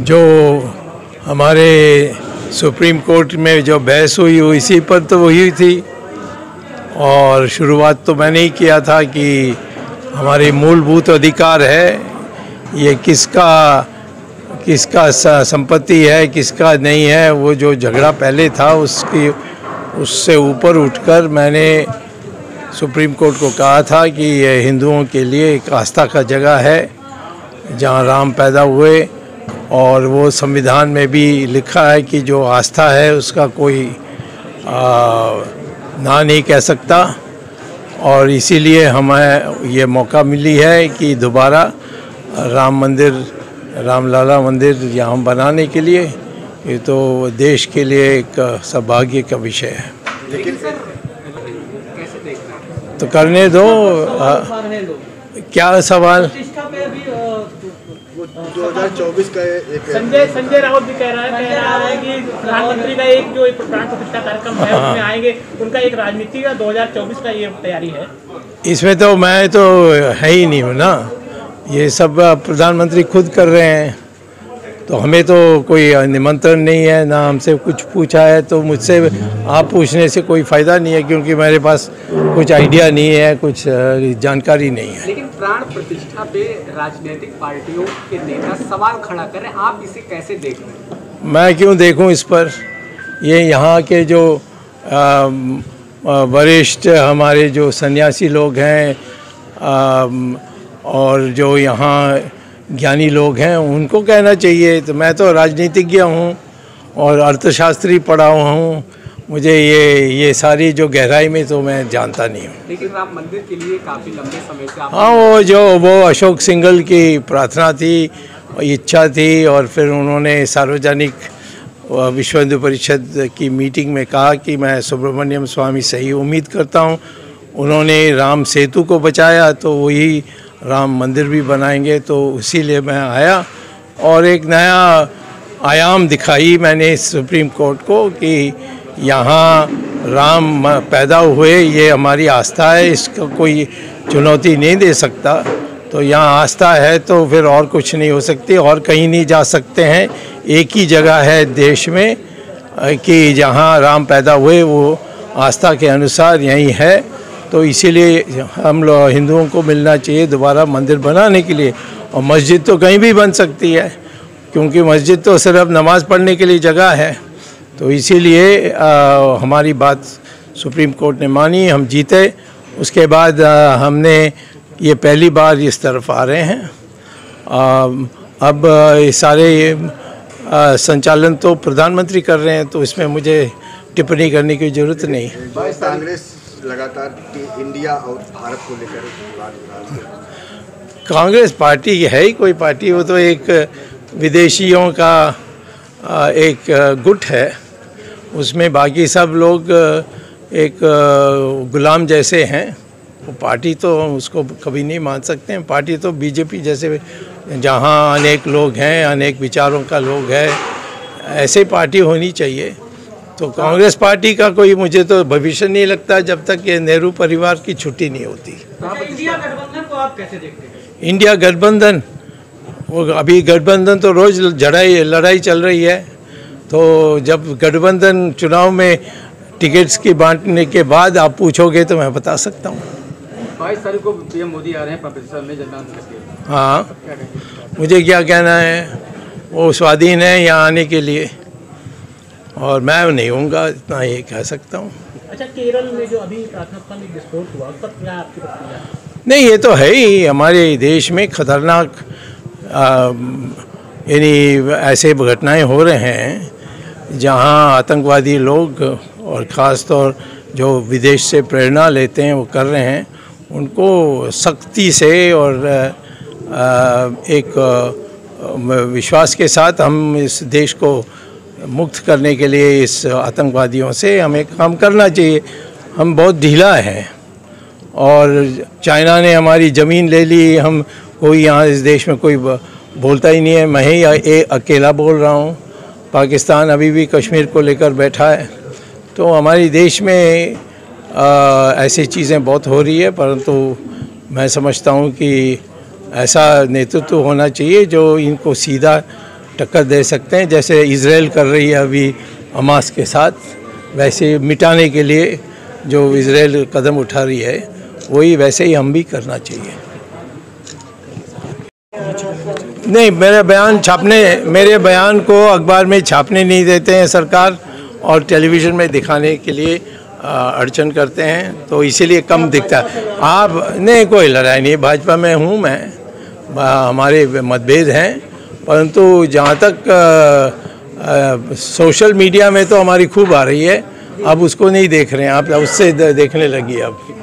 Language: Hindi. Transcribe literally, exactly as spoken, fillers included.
जो हमारे सुप्रीम कोर्ट में जो बहस हुई इसी पर तो वही थी। और शुरुआत तो मैंने ही किया था कि हमारी मूलभूत अधिकार है, ये किसका किसका संपत्ति है किसका नहीं है, वो जो झगड़ा पहले था उसकी उससे ऊपर उठकर मैंने सुप्रीम कोर्ट को कहा था कि ये हिंदुओं के लिए एक आस्था का जगह है जहाँ राम पैदा हुए, और वो संविधान में भी लिखा है कि जो आस्था है उसका कोई आ, ना नहीं कह सकता। और इसीलिए हमें ये मौका मिली है कि दोबारा राम मंदिर रामलला मंदिर यहाँ बनाने के लिए, ये तो देश के लिए एक सौभाग्य का विषय है। लेकिन सर कैसे देख रहे हैं? तो करने दो। आ, क्या सवाल? दो हज़ार चौबीस का एक संजय संजय राउत भी कह रहा है कह रहा है कि प्रधानमंत्री का एक जो प्राण प्रतिष्ठा कार्यक्रम है उसमें आएंगे, उनका एक राजनीति का दो हज़ार चौबीस का ये तैयारी है। इसमें तो मैं तो है ही नहीं हूँ ना, ये सब प्रधानमंत्री खुद कर रहे हैं, तो हमें तो कोई निमंत्रण नहीं है, ना हमसे कुछ पूछा है, तो मुझसे आप पूछने से कोई फ़ायदा नहीं है क्योंकि मेरे पास कुछ आइडिया नहीं है, कुछ जानकारी नहीं है। लेकिन प्राण प्रतिष्ठा पे राजनीतिक पार्टियों के नेता सवाल खड़ा कर रहे हैं, आप इसे कैसे देख रहे हैं? मैं क्यों देखूं इस पर? ये यहाँ के जो वरिष्ठ हमारे जो सन्यासी लोग हैं आ, और जो यहाँ ज्ञानी लोग हैं उनको कहना चाहिए। तो मैं तो राजनीतिज्ञ हूँ और अर्थशास्त्री पढ़ा हुआ हूँ, मुझे ये ये सारी जो गहराई में तो मैं जानता नहीं हूँ। लेकिन राम मंदिर के लिए काफ़ी लंबे समय से आप हाँ, वो जो वो अशोक सिंघल की प्रार्थना थी, इच्छा थी, और फिर उन्होंने सार्वजनिक विश्व हिंदू परिषद की मीटिंग में कहा कि मैं सुब्रमण्यम स्वामी से ही उम्मीद करता हूँ। उन्होंने राम सेतु को बचाया तो वही राम मंदिर भी बनाएंगे, तो इसीलिए मैं आया और एक नया आयाम दिखाई मैंने सुप्रीम कोर्ट को कि यहाँ राम पैदा हुए, ये हमारी आस्था है, इसको कोई चुनौती नहीं दे सकता। तो यहाँ आस्था है तो फिर और कुछ नहीं हो सकती, और कहीं नहीं जा सकते हैं। एक ही जगह है देश में कि जहाँ राम पैदा हुए, वो आस्था के अनुसार यहीं है। तो इसीलिए हम लोग हिंदुओं को मिलना चाहिए दोबारा मंदिर बनाने के लिए। और मस्जिद तो कहीं भी बन सकती है क्योंकि मस्जिद तो सिर्फ नमाज़ पढ़ने के लिए जगह है। तो इसीलिए हमारी बात सुप्रीम कोर्ट ने मानी, हम जीते। उसके बाद आ, हमने ये पहली बार इस तरफ आ रहे हैं। आ, अब ये सारे आ, संचालन तो प्रधानमंत्री कर रहे हैं, तो इसमें मुझे टिप्पणी करने की ज़रूरत नहीं। कांग्रेस लगातार कि इंडिया और भारत को लेकर बात कर रही है। कांग्रेस पार्टी है ही कोई पार्टी, वो तो एक विदेशियों का एक गुट है, उसमें बाकी सब लोग एक गुलाम जैसे हैं। वो पार्टी तो उसको कभी नहीं मान सकते हैं। पार्टी तो बीजेपी जैसे जहाँ अनेक लोग हैं, अनेक विचारों का लोग है, ऐसे पार्टी होनी चाहिए। तो कांग्रेस पार्टी का कोई मुझे तो भविष्य नहीं लगता जब तक ये नेहरू परिवार की छुट्टी नहीं होती। इंडिया गठबंधन को आप कैसे देखते हैं? इंडिया गठबंधन, वो अभी गठबंधन तो रोज़ लड़ाई लड़ाई चल रही है। तो जब गठबंधन चुनाव में टिकट्स की बांटने के बाद आप पूछोगे तो मैं बता सकता हूँ। बाईस तारीख को पीएम मोदी आ रहे हैं पाकिस्तान में जनता करके। हाँ, मुझे क्या कहना है, वो स्वाधीन है यहाँ आने के लिए, और मैं नहीं हूँगा, इतना ये कह सकता हूँ। अच्छा, केरल में जो अभी प्रार्थना स्थल में विस्फोट हुआ, तब क्या आपकी प्रतिक्रिया? नहीं, ये तो है ही हमारे देश में खतरनाक यानी ऐसे घटनाएं हो रहे हैं जहां आतंकवादी लोग और ख़ास तौर जो विदेश से प्रेरणा लेते हैं वो कर रहे हैं। उनको सख्ती से और एक विश्वास के साथ हम इस देश को मुक्त करने के लिए इस आतंकवादियों से हमें काम करना चाहिए। हम बहुत ढीला है और चाइना ने हमारी ज़मीन ले ली, हम कोई यहाँ इस देश में कोई बोलता ही नहीं है। मैं ही ए, अकेला बोल रहा हूँ। पाकिस्तान अभी भी कश्मीर को लेकर बैठा है। तो हमारे देश में आ, ऐसी चीज़ें बहुत हो रही है, परंतु मैं समझता हूँ कि ऐसा नेतृत्व होना चाहिए जो इनको सीधा टक्कर दे सकते हैं। जैसे इजराइल कर रही है अभी हमास के साथ, वैसे मिटाने के लिए जो इजराइल कदम उठा रही है वही वैसे ही हम भी करना चाहिए। नहीं, मेरे बयान छापने मेरे बयान को अखबार में छापने नहीं देते हैं सरकार, और टेलीविज़न में दिखाने के लिए अड़चन करते हैं, तो इसीलिए कम दिखता है। आप नहीं, कोई लड़ाई नहीं, भाजपा में हूँ मैं, हमारे मतभेद हैं, परंतु जहाँ तक आ, आ, सोशल मीडिया में तो हमारी खूब आ रही है, अब उसको नहीं देख रहे हैं आप, उससे देखने लगी अब।